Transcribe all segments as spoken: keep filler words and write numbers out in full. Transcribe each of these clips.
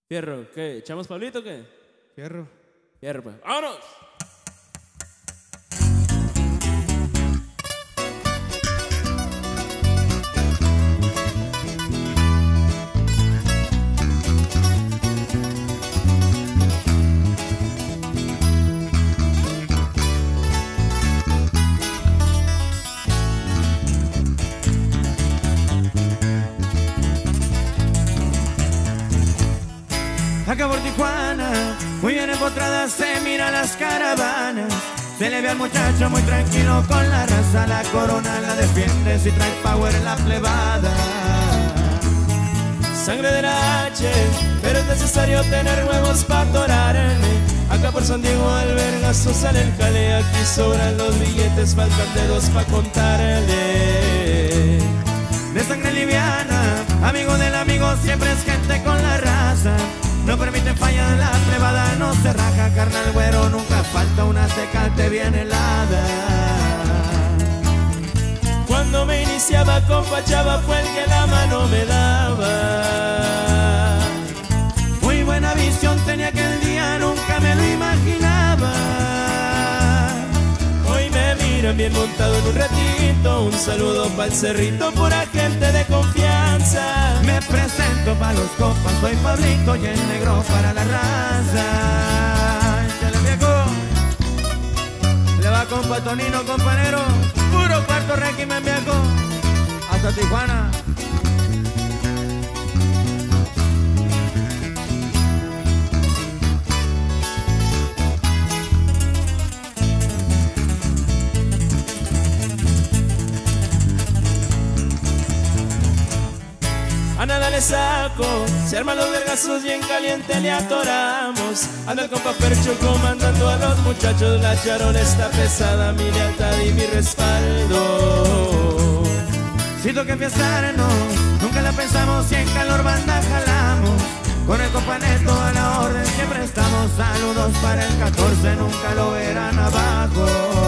Fierro, ¿qué? ¿Echamos Pablito o qué? Fierro. Fierro, pues. ¡Vámonos! Acá por Tijuana, muy bien empotrada, se mira las caravanas. Se le ve al muchacho muy tranquilo con la raza. La corona la defiende si trae power en la plebada. Sangre de H, pero es necesario tener huevos para atorarme. Acá por San Diego al vergazo sale el jale. Aquí sobran los billetes, faltan dedos pa' contarle. De sangre liviana, amigo del amigo, siempre es gente con la raza. No permite fallar, la plebada no se raja. Carnal güero, nunca falta una tecate bien helada. Cuando me iniciaba con Pachaba fue el que la mano me daba. Muy buena visión tenía aquel día, nunca me lo imaginaba. Hoy me miran bien montado en un ratito. Un saludo pa'l cerrito, pura gente de confianza. Me presento pa' los compas, soy Pablito y el negro para la raza. Échale viejo. Le va compa Tonino, compañero. Puro cuarto régimen viejo. Hasta Tijuana. A nada le saco, se arman los vergazos y en caliente le atoramos. Anda el compa Percho comandando a los muchachos. La charona está pesada, mi lealtad y mi respaldo. Siento que fiestarnos, nunca la pensamos y en calor banda jalamos. Con el compa Neto a la orden siempre estamos. Saludos para el catorce, nunca lo verán abajo.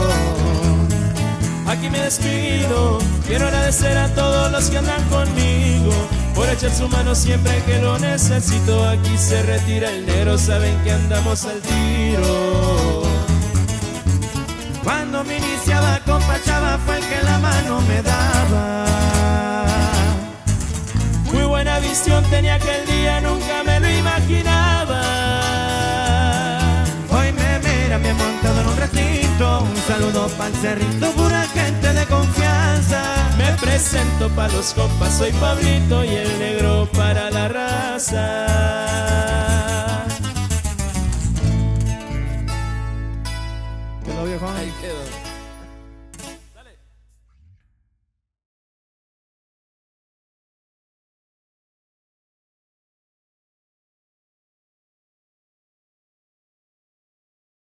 Aquí me despido, quiero agradecer a todos los que andan conmigo por echar su mano siempre que lo necesito. Aquí se retira el negro, saben que andamos al tiro. Cuando me iniciaba con Pachaba fue el que la mano me daba. Muy buena visión tenía aquel día, nunca me lo imaginaba. Hoy me miran bien montado en un ratito. Un saludo pa'l cerrito, pura gente de confianza. Me presento pa' los compas, soy Pablito y el negro para la raza. ¿Quedó viejo? Ahí quedó.